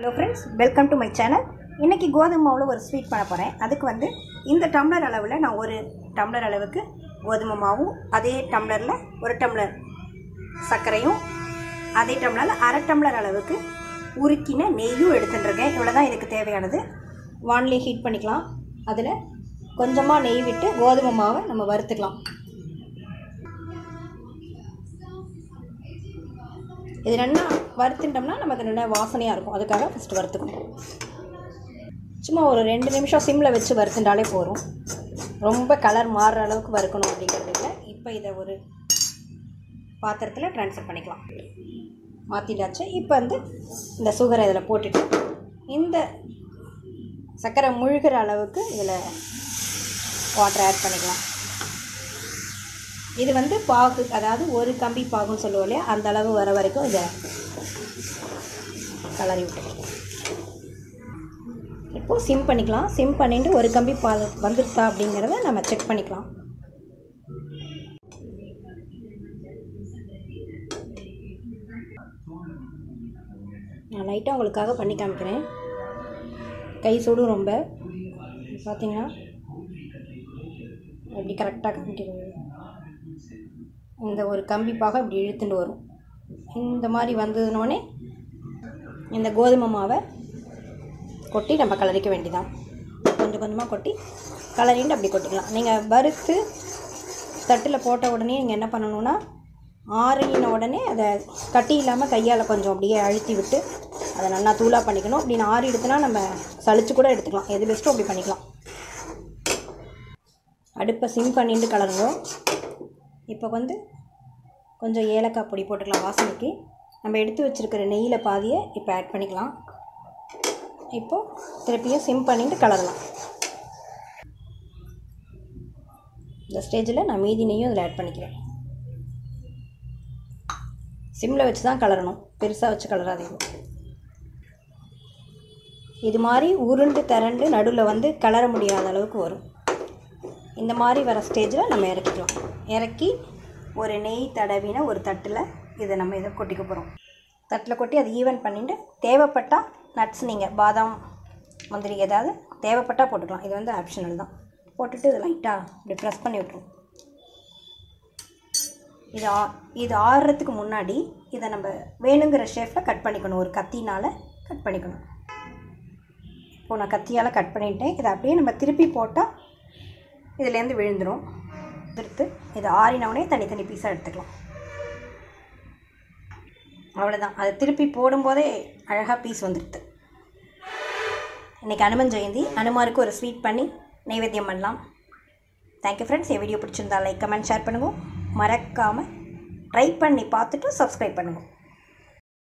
Hello friends, welcome to my channel. இன்னைக்கு கோதுமை மாவுல ஒரு ஸ்வீட் பண்ண போறேன். அதுக்கு வந்து இந்த டம்ளர் அளவுல நான் ஒரு டம்ளர் அளவுக்கு கோதுமை மாவும் அதே டம்ளர்ல ஒரு டம்ளர் சர்க்கரையும் அதே டம்ளர்ல அரை டம்ளர் அளவுக்கு உருக்கின நெய்யும் எடுத்துட்டேன். இவ்வளவுதான் இதுக்கு தேவையானது. வாணலியை ஹீட் பண்ணிக்கலாம். அதுல கொஞ்சமா நெய் விட்டு கோதுமை மாவை நம்ம வறுத்துக்கலாம். இது நல்லா வறுத்துட்டோம்னா நமக்கு நல்ல வாசனையாக இருக்கும். அதுக்காக ஃபஸ்ட்டு வறுத்துக்கணும். சும்மா ஒரு 2 நிமிஷம் சிம்மில் வச்சு வறுத்துட்டாலே போதும். ரொம்ப கலர் மாறுற அளவுக்கு வறுக்கணும் அப்படிங்கிறது இல்லை. இப்போ இதை ஒரு பாத்திரத்தில் ட்ரான்ஸ்ஃபர் பண்ணிக்கலாம். மாற்றிட்டாச்சு. இப்போ வந்து இந்த சுகரை இதில் போட்டுட்டு இந்த சர்க்கரை முழுகிற அளவுக்கு இதில் வாட்டர் ஆட் பண்ணிக்கலாம். இது வந்து பாகு, அதாவது ஒரு கம்பி பாகுன்னு சொல்லுவோம் இல்லையா, அந்த அளவு வர வரைக்கும் இதை கலரி விட்டுக்கலாம். இப்போது சிம் பண்ணிக்கலாம். சிம் பண்ணிட்டு ஒரு கம்பி பால் வந்துருக்கா அப்படிங்கிறத நம்ம செக் பண்ணிக்கலாம். நான் லைட்டாக உங்களுக்காக பண்ணி காமிக்கிறேன். கை சூடும் ரொம்ப. பார்த்தீங்கன்னா எப்படி கரெக்டாக காமிக்கிறது. இந்த ஒரு கம்பிப்பாக இப்படி இழுத்துட்டு வரும். இந்த மாதிரி வந்ததுனோடனே இந்த கோதுமை மாவை கொட்டி நம்ம கலரிக்க வேண்டியதான். கொஞ்சம் கொஞ்சமாக கொட்டி கலரிண்டு அப்படி கொட்டிக்கலாம். நீங்கள் வறுத்து தட்டில் போட்ட உடனே நீங்கள் என்ன பண்ணணுன்னா, ஆறின உடனே அதை கட்டி இல்லாமல் கையால் கொஞ்சம் அப்படியே அழுத்தி விட்டு அதை நல்லா தூளாக பண்ணிக்கணும். அப்படின்னு ஆறி எடுத்துனா நம்ம சளிச்சு கூட எடுத்துக்கலாம். எது பெஸ்ட்டோ அப்படி பண்ணிக்கலாம். அடுப்பை சிம் பண்ணிட்டு கலருங்க. இப்போ வந்து கொஞ்சம் ஏலக்காய் பொடி போட்டுக்கலாம் வாசனைக்கு. நம்ம எடுத்து வச்சுருக்கிற நெய்யில் பாதியை இப்போ ஆட் பண்ணிக்கலாம். இப்போது திருப்பியும் சிம் பண்ணிட்டு கலரலாம். இந்த ஸ்டேஜில் நான் மீதி நெய்யும் இதில் ஆட் பண்ணிக்கிறேன். சிம்மில் வச்சு தான் கலரணும், பெருசாக வச்சு கலராதீங்க. இது மாதிரி உருண்டு திரண்டு நடுவில் வந்து கலர முடியாத அளவுக்கு வரும். இந்த மாதிரி வர ஸ்டேஜில் நம்ம இறக்கிக்கலாம். இறக்கி ஒரு நெய் தடவின ஒரு தட்டில் இதை நம்ம இதை கொட்டிக்க போகிறோம். தட்டில் கொட்டி அதை ஈவன் பண்ணிவிட்டு தேவைப்பட்டால் நட்ஸ், நீங்கள் பாதாம் முந்திரி ஏதாவது தேவைப்பட்டால் போட்டுக்கலாம். இது வந்து ஆப்ஷனல் தான். போட்டுட்டு இதை லைட்டாக இப்படி ப்ரெஸ் பண்ணி விட்டுருவோம். இது ஆறுறதுக்கு முன்னாடி இதை நம்ம வேணுங்கிற ஷேப்பில் கட் பண்ணிக்கணும். ஒரு கத்தினால் கட் பண்ணிக்கணும். இப்போது நான் கத்தியால் கட் பண்ணிட்டேன். இதை அப்படியே நம்ம திருப்பி போட்டால் இதுலேருந்து விழுந்துடும். எடுத்து இதை ஆறினவுடனே தனித்தனி பீஸாக எடுத்துக்கலாம். அவ்வளோதான். அதை திருப்பி போடும்போதே அழகாக பீஸ் வந்துடுது. இன்றைக்கி அனுமன் ஜெயந்தி. அனுமாருக்கு ஒரு ஸ்வீட் பண்ணி நைவேத்தியம் பண்ணலாம். Thank you friends. என் வீடியோ பிடிச்சிருந்தா லைக், கமெண்ட், ஷேர் பண்ணுங்கள். மறக்காமல் ட்ரை பண்ணி பார்த்துட்டு சப்ஸ்கிரைப் பண்ணுங்கள்.